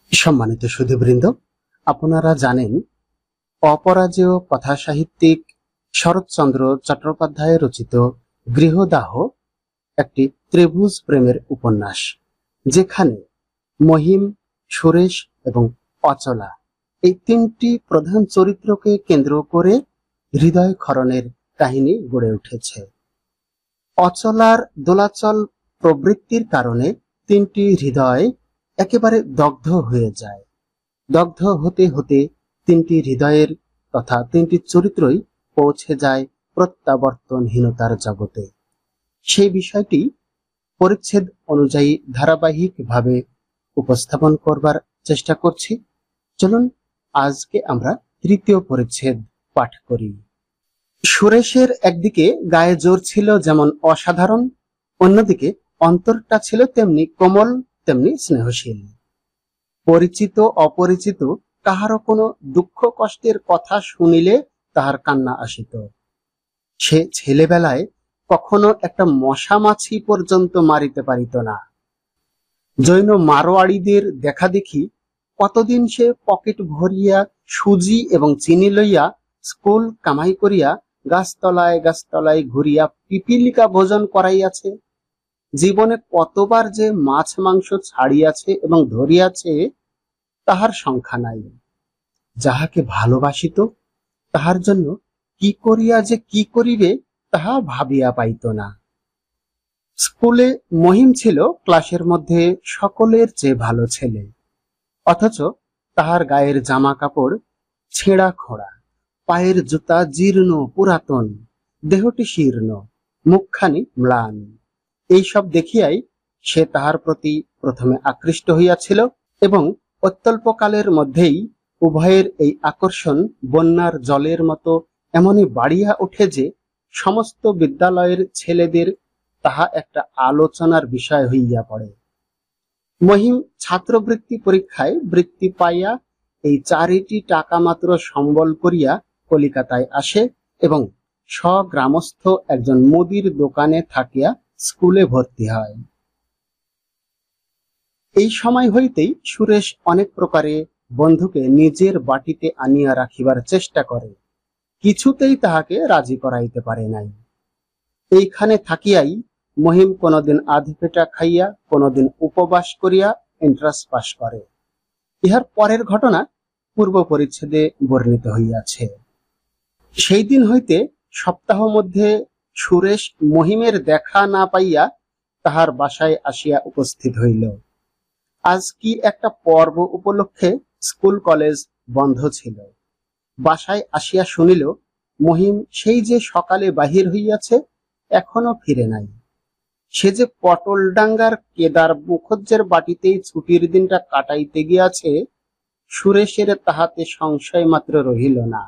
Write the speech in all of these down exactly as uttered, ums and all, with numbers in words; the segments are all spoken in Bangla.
সম্মানিত সুধীবৃন্দ, আপনারা জানেন অপরাজেয় কথাসাহিত্যিক শরৎচন্দ্র চট্টোপাধ্যায় রচিত গৃহদাহ একটি ত্রিভুজ প্রেমের উপন্যাস, যেখানে মহিম, সুরেশ এবং অচলা এই তিনটি প্রধান চরিত্রকে কেন্দ্র করে হৃদয় ক্ষরণের কাহিনী গড়ে উঠেছে। অচলার দোলাচল প্রবৃত্তির কারণে তিনটি হৃদয় একেবারে দগ্ধ হয়ে যায়। দগ্ধ হতে হতে তিনটি হৃদয়ের তথা তিনটি চরিত্রই পৌঁছে যায় প্রত্যাবর্তনহীনতার জগতে। সেই বিষয়টি পরিচ্ছেদ অনুযায়ী ধারাবাহিকভাবে উপস্থাপন করবার চেষ্টা করছি। চলুন আজকে আমরা তৃতীয় পরিচ্ছেদ পাঠ করি। সুরেশের একদিকে গায়ে জোর ছিল যেমন অসাধারণ, অন্যদিকে অন্তরটা ছিল তেমনি কোমল, তেমনি স্নেহশীল। পরিচিত অপরিচিত কাহারও কোনো দুঃখ কষ্টের কথা শুনিলে তাহার কান্না আসিত। সে ছেলেবেলায় কখনো একটা মশা মাছি পর্যন্ত মারিতে পারিত না। জৈন মারোয়াড়িদের দেখা দেখি কতদিন সে পকেট ভরিয়া সুজি এবং চিনি লইয়া স্কুল কামাই করিয়া গাছতলায় গাছতলায় ঘুরিয়া পিপিলিকা ভোজন করাইয়াছে। জীবনে কতবার যে মাছ মাংস ছাড়িয়াছে এবং ধরিয়াছে তাহার সংখ্যা নাই। যাহাকে ভালোবাসিত তাহার জন্য কি করিয়া যে কি করিবে তাহা ভাবিয়া পাইত না। স্কুলে মহিম ছিল ক্লাসের মধ্যে সকলের চেয়ে ভালো ছেলে, অথচ তাহার গায়ের জামা কাপড় ছেঁড়া খোঁড়া, পায়ের জুতা জীর্ণ পুরাতন, দেহটি শীর্ণ, মুখখানি ম্লান। এইসব দেখিয়াই সে তাহার প্রতি প্রথমে আকৃষ্ট হইয়াছিল এবং অত্যল্পকালের মধ্যেই উভয়ের এই আকর্ষণ বন্যার জলের মতো এমনই বাড়িয়া ওঠে যে সমস্ত বিদ্যালয়ের ছেলেদের তাহা একটা আলোচনার বিষয় হইয়া পড়ে। মহিম ছাত্রবৃত্তি পরীক্ষায় বৃত্তি পাইয়া এই চারিটি টাকা মাত্র সম্বল করিয়া কলিকাতায় আসে এবং স্বগ্রামস্থ একজন মুদির দোকানে থাকিয়া স্কুলে ভর্তি হয়। এই সময় হইতেই সুরেশ অনেক প্রকারে বন্ধুকে নিজের বাটিতে আনিয়া রাখিবার চেষ্টা করে, কিছুতেই তাহাকে রাজি করাইতে পারে নাই। এইখানে থাকিয়াই মহিম কোনদিন আধ পেটা খাইয়া কোনদিন উপবাস করিয়া এন্ট্রান্স পাস করে। ইহার পরের ঘটনা পূর্ব পরিচ্ছেদে বর্ণিত হইয়াছে। সেই দিন হইতে সপ্তাহ মধ্যে সুরেশ মহিমের দেখা না পাইয়া তাহার বাসায় আসিয়া উপস্থিত হইল। আজ কি একটা পর্ব উপলক্ষে স্কুল কলেজ বন্ধ ছিল। বাসায় আসিয়া শুনিল মহিম সেই যে সকালে বাহির হইয়াছে, এখনো ফিরে নাই। সে যে পটলডাঙ্গার কেদার মুখুজ্জের বাটিতেই ছুটির দিনটা কাটাইতে গিয়াছে, সুরেশের তাহাতে সংশয় মাত্র রহিল না।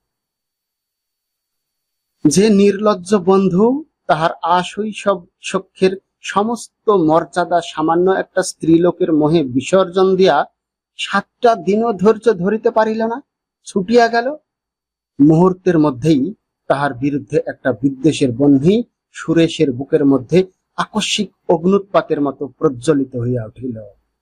যে নির্লজ্জ বন্ধু তাহার আশৈশব সখ্যের সমস্ত মর্যাদা সামান্য একটা স্ত্রীলোকের মোহে বিসর্জন দিয়া সাতটা দিনও ধৈর্য ধরিতে পারিল না, ছুটিয়া গেল। মুহূর্তের মধ্যেই তাহার বিরুদ্ধে একটা বিদ্বেষের বহ্নি সুরেশের বুকের মধ্যে আকস্মিক অগ্নুৎপাতের মতো প্রজ্বলিত হইয়া উঠিল।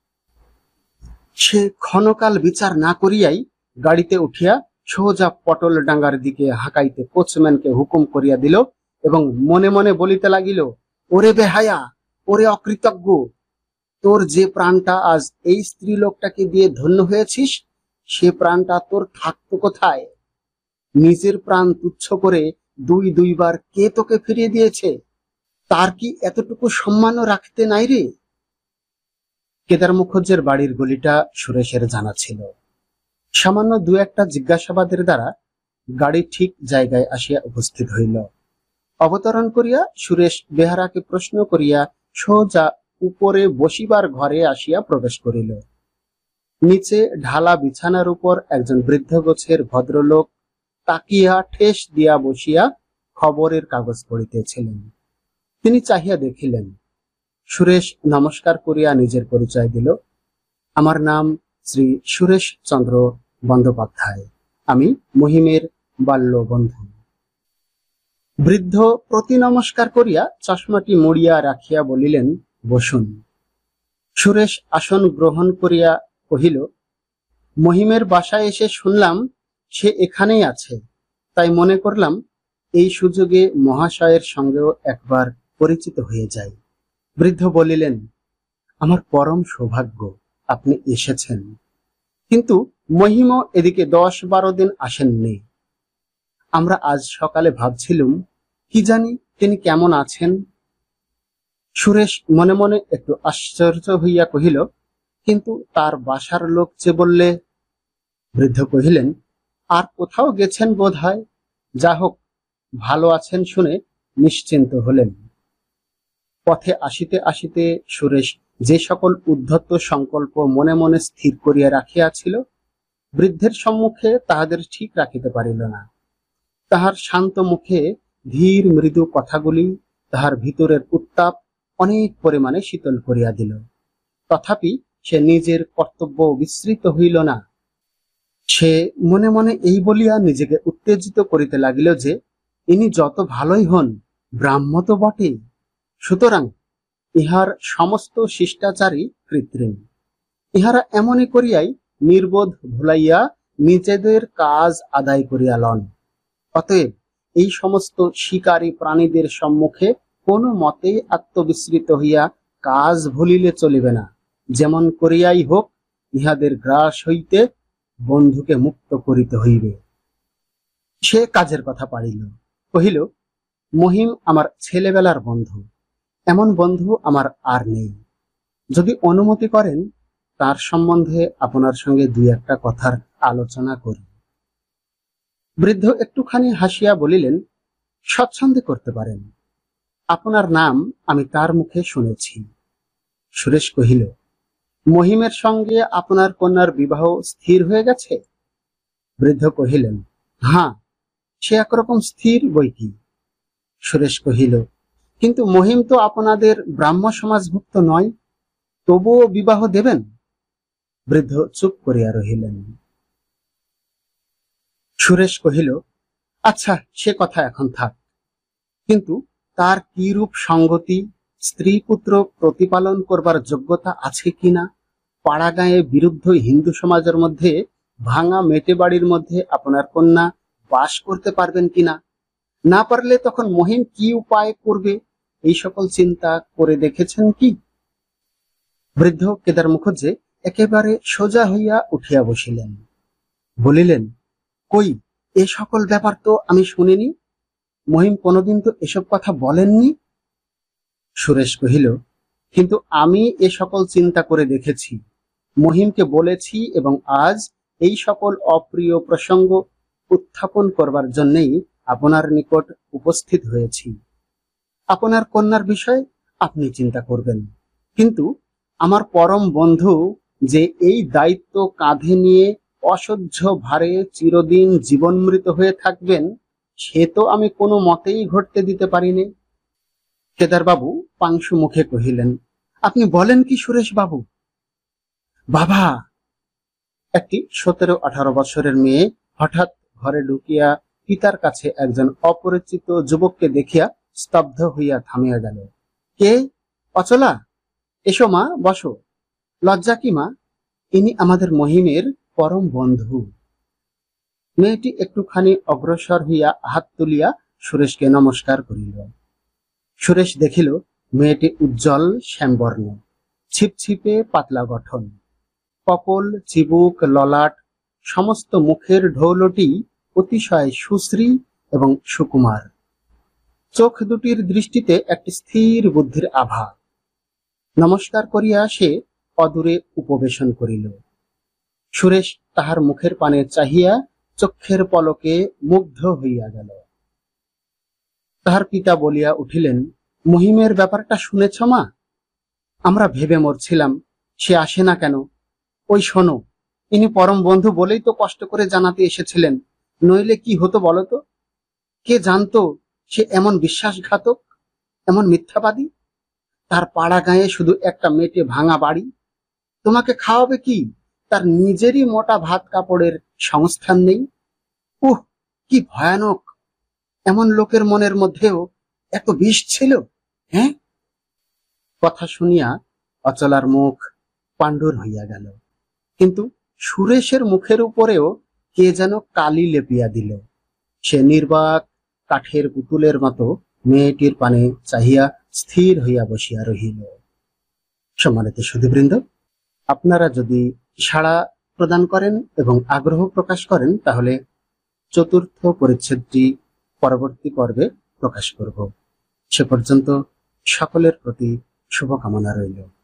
সে ক্ষণকাল বিচার না করিয়াই গাড়িতে উঠিয়া সোজা পটল ডাঙ্গার দিকে হাঁকাইতে কোচম্যানকে হুকুম করিয়া দিল এবং মনে মনে বলিতে লাগিল, ওরে বেহায়া, ওরে অকৃতজ্ঞ, তোর যে প্রাণটা আজ এই স্ত্রী লোকটাকে দিয়ে ধন্য হয়েছিস, সে প্রাণটা তোর থাকতো কোথায়? নিজের প্রাণ তুচ্ছ করে দুই দুইবার কে তোকে ফিরিয়ে দিয়েছে? তার কি এতটুকু সম্মানও রাখতে নাই রে? কেদার মুখুজ্জের বাড়ির গলিটা সুরেশের জানা ছিল। সামান্য দু একটা জিজ্ঞাসাবাদের দ্বারা গাড়ি ঠিক জায়গায় আসিয়া উপস্থিত হইল। অবতরণ করিয়া সুরেশ বেহারাকে প্রশ্ন করিয়া সোজা উপরে বসিবার ঘরে আসিয়া প্রবেশ করিল। নিচে ঢালা বিছানার উপর একজন বৃদ্ধ গোছের ভদ্রলোক তাকিয়া ঠেস দিয়া বসিয়া খবরের কাগজ পড়িতেছিলেন। তিনি চাহিয়া দেখিলেন। সুরেশ নমস্কার করিয়া নিজের পরিচয় দিল। আমার নাম শ্রী সুরেশ চন্দ্র বন্দ্যোপাধ্যায়, আমি মহিমের বাল্য বন্ধু। বৃদ্ধ প্রতি নমস্কার করিয়া চশমাটি মুড়িয়া রাখিয়া বলিলেন, বসুন। সুরেশ আসন গ্রহণ করিয়া কহিল, মহিমের বাসায় এসে শুনলাম সে এখানেই আছে, তাই মনে করলাম এই সুযোগে মহাশয়ের সঙ্গেও একবার পরিচিত হয়ে যাই। বৃদ্ধ বলিলেন, আমার পরম সৌভাগ্য আপনি এসেছেন, কিন্তু মহিমও এদিকে দশ বারো দিন আসেননি। আমরা আজ সকালে ভাবছিলুম কি জানি তিনি কেমন আছেন। সুরেশ মনে মনে একটু আশ্চর্য হইয়া কহিল, কিন্তু তার বাসার লোক যে বললে। বৃদ্ধ কহিলেন, আর কোথাও গেছেন বোধ হয়। যা হোক, ভালো আছেন শুনে নিশ্চিন্ত হলেন। পথে আসিতে আসিতে সুরেশ যে সকল উদ্ধত সংকল্প মনে মনে স্থির করিয়া রাখিয়াছিল, বৃদ্ধের সম্মুখে তাহাদের ঠিক রাখিতে পারিল না। তাহার শান্ত মুখে ধীর মৃদু কথাগুলি তাহার ভিতরের উত্তাপ অনেক পরিমাণে শীতল করিয়া দিল। তথাপি সে নিজের কর্তব্য বিস্মৃত হইল না। সে মনে মনে এই বলিয়া নিজেকে উত্তেজিত করিতে লাগিল যে ইনি যত ভালোই হন, ব্রাহ্ম তো বটেই, সুতরাং ইহার সমস্ত শিষ্টাচারই কৃত্রিম। ইহারা এমনই করিয়াই নির্বোধ ভুলাইয়া নিজেদের কাজ আদায় করিয়া লন। অতএব এই সমস্ত শিকারী প্রাণীদের সম্মুখে কোনো মতেই আত্মবিস্মৃত হইয়া কাজ ভুলিলে চলিবে না। যেমন করিয়াই হোক ইহাদের গ্রাস হইতে বন্ধুকে মুক্ত করিতে হইবে। সে কাজের কথা পাড়িল, কহিল, মহিম আমার ছেলেবেলার বন্ধু, এমন বন্ধু আমার আর নেই। যদি অনুমতি করেন তার সম্বন্ধে আপনার সঙ্গে দুই একটা কথার আলোচনা করি। বৃদ্ধ একটুখানি হাসিয়া বলিলেন, স্বচ্ছন্দে করতে পারেন। আপনার নাম আমি তার মুখে শুনেছি। সুরেশ কহিল, মহিমের সঙ্গে আপনার কন্যার বিবাহ স্থির হয়ে গেছে? বৃদ্ধ কহিলেন, হ্যাঁ, সে একরকম স্থির বই কি। সুরেশ কহিল, কিন্তু মহিম তো আপনাদের ব্রাহ্ম সমাজভুক্ত নয়, তবুও বিবাহ দেবেন? বৃদ্ধ চুপ করিয়া রহিলেন। সুরেশ কহিল, আচ্ছা, সে কথা এখন থাক, কিন্তু তার কিরূপ সঙ্গতি, স্ত্রী পুত্র প্রতিপালন করবার যোগ্যতা আছে কিনা, পাড়া গাঁয়ে বিরুদ্ধ হিন্দু সমাজের মধ্যে ভাঙা মেটে বাড়ির মধ্যে আপনার কন্যা বাস করতে পারবেন কিনা, না পারলে তখন মহিম কি উপায় করবে, এই সকল চিন্তা করে দেখেছেন কি? বৃদ্ধ কেদার মুখুজ্জে একেবারে সোজা হইয়া উঠিয়া বসিলেন। বলিলেন, কই, এ সকল ব্যাপার তো আমি শুনিনি। মহিম কোনোদিন তো এসব কথা বলেননি। সুরেশ কহিল, কিন্তু আমি এ সকল চিন্তা করে দেখেছি, মহিমকে বলেছি, এবং আজ এই সকল অপ্রিয় প্রসঙ্গ উত্থাপন করবার জন্যই আপনার নিকট উপস্থিত হয়েছি। আপনার কন্যার বিষয়ে আপনি চিন্তা করবেন, কিন্তু আমার পরম বন্ধু যে এই দায়িত্ব কাঁধে নিয়ে অসহ্য ভারে চিরদিন জীবনমৃত হয়ে থাকবেন, সে তো আমি কোনো মতেই ঘটতে দিতে পারিনি। কেদারবাবু পাংশু মুখে কহিলেন, আপনি বলেন কি সুরেশ বাবু? বাবা! একটি সতেরো আঠারো বছরের মেয়ে হঠাৎ ঘরে ঢুকিয়া পিতার কাছে একজন অপরিচিত যুবককে দেখিয়া স্তব্ধ হইয়া থামিয়া গেল। কে? অচলা? এসো মা, বসো। লজ্জা কি মা? ইনি আমাদের মহিমের পরম বন্ধু। মেয়েটি একটুখানি অগ্রসর হইয়া হাত তুলিয়া সুরেশকে নমস্কার করিল। সুরেশ দেখিল মেয়েটি উজ্জ্বল শ্যামবর্ণ, ছিপছিপে পাতলা গঠন, কপল, চিবুক, ললাট, সমস্ত মুখের ঢৌলটি অতিশয় সুশ্রী এবং সুকুমার। চোখ দুটির দৃষ্টিতে একটি স্থির বুদ্ধির আভা। নমস্কার করিয়া সে অদূরে উপবেশন করিল। সুরেশ তাহার মুখের পানে চাহিয়া চক্ষের পলকে মুগ্ধ হইয়া গেল। তাহার পিতা বলিয়া উঠিলেন, মহিমের ব্যাপারটা শুনেছ মা? আমরা ভেবে মরছিলাম সে আসে না কেন। ওই শোনো, ইনি পরম বন্ধু বলেই তো কষ্ট করে জানাতে এসেছিলেন, নইলে কি হতো বলতো? কে জানতো সে এমন বিশ্বাসঘাতক, এমন মিথ্যাবাদী? তার পাড়া গায়ে শুধু একটা মেটে ভাঙা বাড়ি, তোমাকে খাওয়াবে কি? তার নিজেরই মোটা ভাত কাপড়ের সংস্থান নেই। উহ, কি ভয়ানক! এমন লোকের মনের মধ্যেও এত বিষ ছিল, হ্যাঁ? কথা শুনিয়া অচলার মুখ পাণ্ডুর হইয়া গেল, কিন্তু সুরেশের মুখের উপরেও কে যেন কালি লেপিয়া দিল। সে নির্বাক কাঠের পুতুলের মতো মেয়েটির পানে চাহিয়া স্থির হইয়া বসিয়া রহিল। সম্মানিত সুধীবৃন্দ, আপনারা যদি সাড়া প্রদান করেন এবং আগ্রহ প্রকাশ করেন তাহলে চতুর্থ পরিচ্ছেদটি পরবর্তী পর্বে প্রকাশ করব। সে পর্যন্ত সকলের প্রতি শুভকামনা রইল।